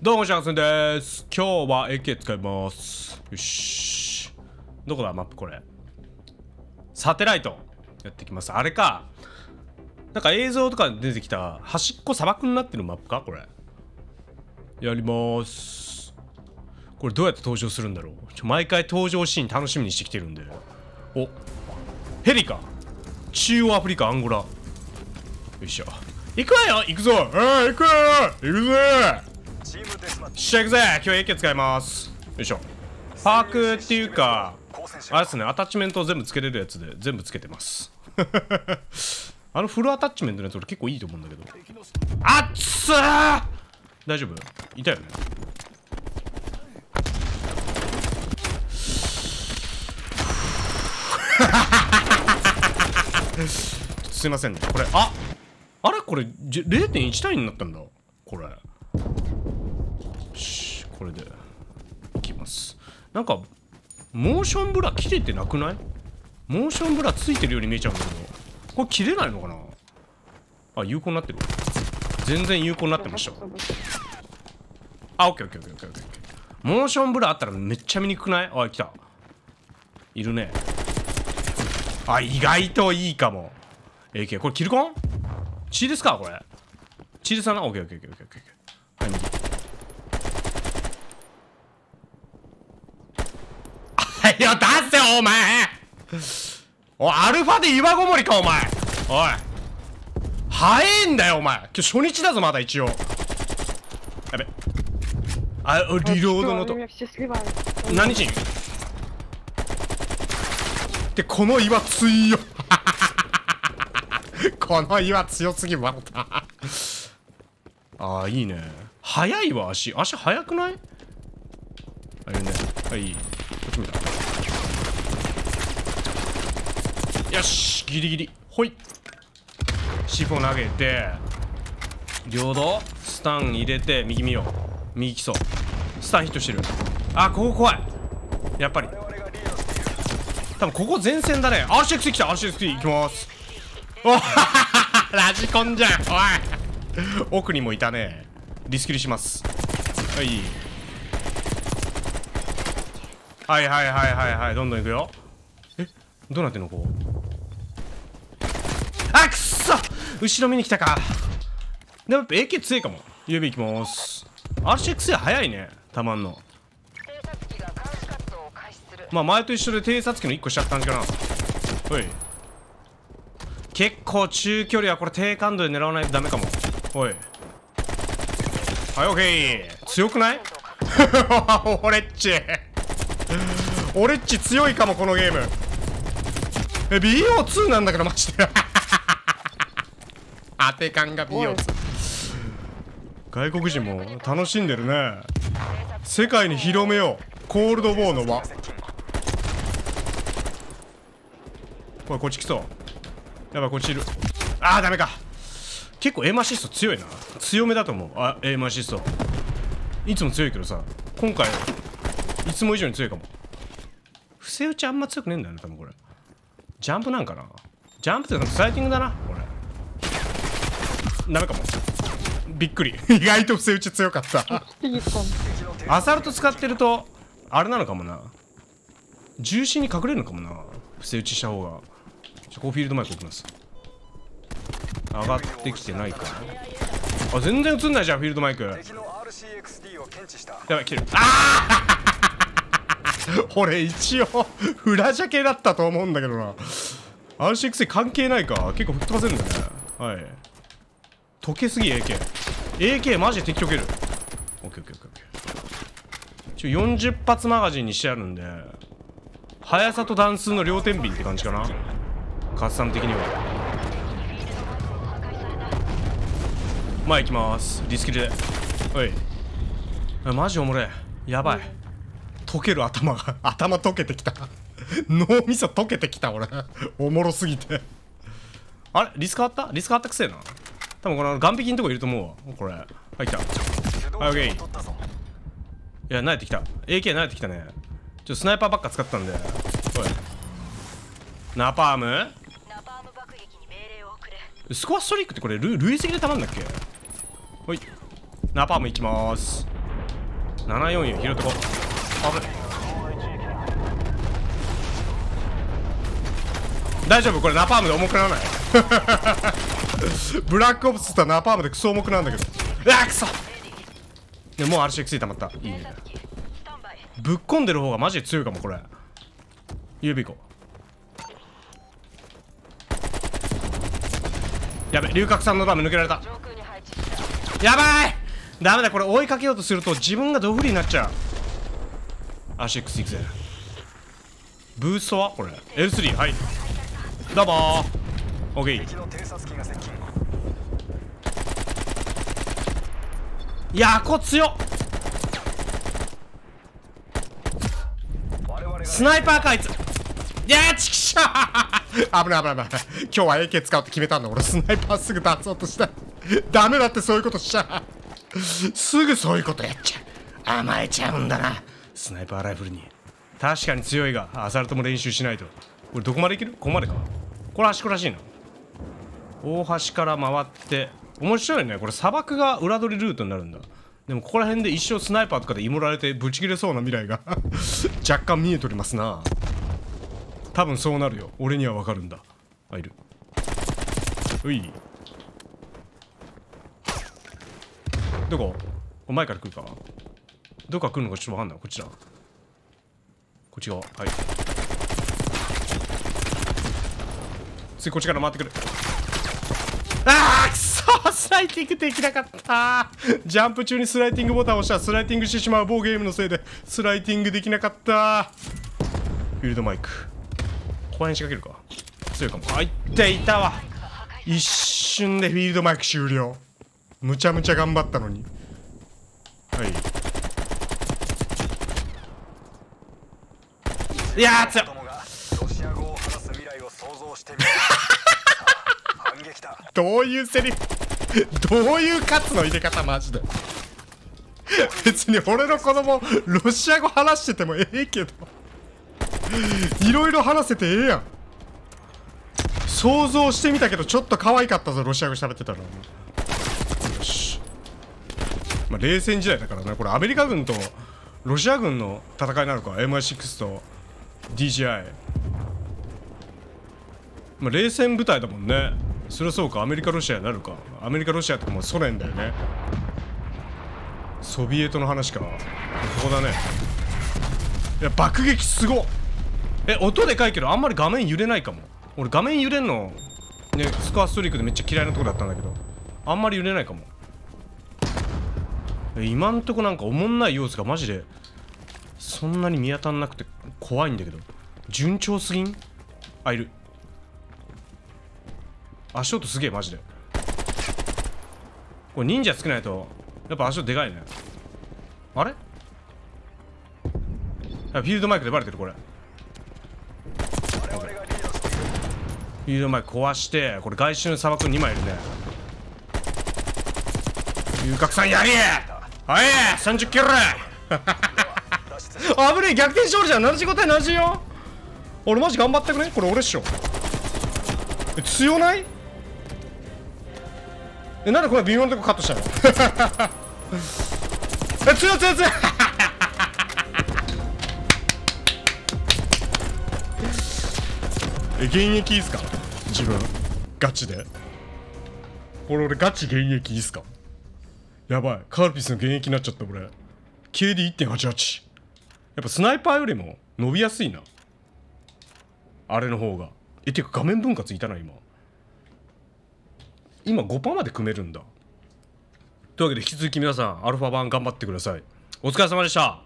どうも、シャンセンです。今日は AK 使います。よし。どこだ、マップこれ。サテライト。やってきます。あれか。なんか映像とかで出てきた端っこ砂漠になってるマップかこれ。やります。これどうやって登場するんだろう。毎回登場シーン楽しみにしてきてるんで。お、ヘリか。中央アフリカ、アンゴラ。よいしょ。行くわよ、行くぞ。行くわよ、行くぜ。しゃ行くぜ。今日 AK 使います。よいしょ。パークっていうかあれですね、アタッチメントを全部つけれるやつで全部つけてますあのフルアタッチメントのやつ俺結構いいと思うんだけど。あっつー、大丈夫？いたよね。すいませんね、これあれこれ 0.1 単位になったんだこれ。これでいきます。なんかモーションブラ切れてなくない？モーションブラついてるように見えちゃうんだけど、これ切れないのかな。あ、有効になってる。全然有効になってました。あ、オッケーオッケーオッケーオッケーオッケー。モーションブラあったらめっちゃ見にくくない？あ、来た。いるね。あ、意外といいかも。AK これキルコン？血ですかこれ。血ですかな。オッケーオッケーオッケーオッケーオッケー。はい、右。いや、出せよお前。おい、アルファで岩ごもりかお前。おい、早えんだよお前。今日初日だぞまだ一応。やべ。あ、リロードの音。何人で、この岩強っこの岩強すぎまったああ、いいね。速いわ。足速くない？あれね。はい、こっち見た。よし、ギリギリ。ほい。シフォ投げて両度スタン入れて右見よう。右基礎スタンヒットしてる。あ、ここ怖い。やっぱり多分ここ前線だね。RCXD 来た。RCXD 行きます。おラジコンじゃん。おい奥にもいたね。リスキルします。はい、はいはいはいはいはい、どんどんいくよ。え、どうなってんのこう。あ、くっそ、後ろ見に来たか。でもやっぱ AK 強いかも。指いきます。 RCXA 早いね、たまんの。まあ前と一緒で偵察機の1個しちゃった感じかな。ほい。結構中距離はこれ低感度で狙わないとダメかも。ほい。はい、OK。強くない俺っち俺っち強いかもこのゲーム。BO2 なんだけどマジで当て感が BO2。 外国人も楽しんでるね。世界に広めようコールドウォーの輪。これこっち来そう。やばい、こっちいる。あーダメか。結構エイムアシスト強いな。強めだと思う。あ、エイムアシストいつも強いけどさ、今回いつも以上に強いかも。伏せ打ちあんま強くねえんだよね多分これ。ジャンプなんかな。ジャンプってスライディングだなこれ。ダメかも。びっくり意外と伏せ打ち強かったアサルト使ってるとあれなのかもな、重心に隠れるのかもな、伏せ打ちした方が。こうフィールドマイク置きます。上がってきてないか。あ、全然映んないじゃんフィールドマイク。やばい、切る。ああ俺一応フラジャケだったと思うんだけどな。 RCXA 関係ないか。結構吹っ飛ばせるんだね。はい、溶けすぎ。 AK マジで敵溶ける。オッケーオッケーオッケーオッケー。40発マガジンにしてあるんで、速さと弾数の両天秤って感じかな、カスタム的には。前行きます。リスキルで。おい、マジおもれ。やばい、溶ける頭が頭溶けてきた脳みそ溶けてきた俺おもろすぎてあれリス変わった？リス変わったくせえな。多分この岸壁のとこいると思うわこれ。はい、来た。はい、オッケー。いや、慣れてきた。 AK 慣れてきたね。スナイパーばっか使ってたんで。おい、ナパームスコアストリークってこれ累積でたまんだっけ。ほい、ナパームいきまーす。 744拾ってこう。危ない。大丈夫？これナパームで重くならない？ブラックオプスってナパームでクソ重くなるんだけど。うわ、クソ。でもう RCXD 溜まった。いいね。ぶっこんでる方がマジで強いかもこれ。指行こう。やべ、龍角散のダメ抜けられた。やばい。ダメだ、これ追いかけようとすると自分がドフリーになっちゃう。RCX いくぜ。ブーストはこれ L3。 はい、どうもー。 OK。 いやー、こ強っ。スナイパーかあいつ。いやー、チキシャー危ない危ない危ない。今日は AK 使うって決めたんだ俺。スナイパーすぐ出そうとしたダメだって、そういうことしちゃうすぐそういうことやっちゃう。甘えちゃうんだな、スナイパーライフルに。確かに強いが、アサルトも練習しないと。これどこまで行ける？ここまでか。これ端っこらしいな。大橋から回って面白いね。これ砂漠が裏取りルートになるんだ。でもここら辺で一生スナイパーとかでイモられてブチ切れそうな未来が若干見えとりますな。多分そうなるよ。俺にはわかるんだ。あ、いる。うい。どこ？前から来るか。どこから来るのかちょっとわかんない。こっちだ。こっち側。はい。次こっちから回ってくる。あー、くそ、スライティングできなかった。ジャンプ中にスライティングボタンを押したらスライティングしてしまう某ゲームのせいでスライティングできなかった。フィールドマイク。ここら辺仕掛けるか。強いかも。あ、いっていたわ。一瞬でフィールドマイク終了。むちゃむちゃ頑張ったのに。はい。いやー、強っ。どういうセリフどういうカツの入れ方マジで別に俺の子供ロシア語話しててもええけどいろいろ話せてええやん。想像してみたけどちょっと可愛かったぞ、ロシア語喋ってたら。よし、まあ、冷戦時代だからね。これアメリカ軍とロシア軍の戦いになるか。 MI6 と DJI。 まあ冷戦部隊だもんね。そりゃそうか。アメリカロシアになるか。アメリカロシアとかもうソ連だよね。ソビエトの話か。ここだね。いや、爆撃すごっ。音でかいけどあんまり画面揺れないかも。俺画面揺れんのね、スコアストリークでめっちゃ嫌いなとこだったんだけど、あんまり揺れないかも。今んとこなんかおもんない要素がマジでそんなに見当たんなくて怖いんだけど。順調すぎん？あ、いる。足音すげえマジで。これ忍者つけないとやっぱ足音でかいね。あれ？フィールドマイクでバレてるこれ。フィールドマイク壊して、これ外周の砂漠2枚いるね。龍角散やりはい、30キロ危ねえ、逆転勝利じゃん。75対70よ。俺マジ頑張ってくれ。これ俺っしょ。強ない？なんでこれ微妙なとこカットしたの強い強い強い現役いいっすか自分。ガチでこれ俺ガチ現役いいっすか。やばい、カルピスの現役になっちゃった俺。 KD1.88。 やっぱスナイパーよりも伸びやすいなあれの方が。てか画面分割いたな今 5% まで組めるんだ。というわけで引き続き皆さんアルファ版頑張ってください。お疲れ様でした。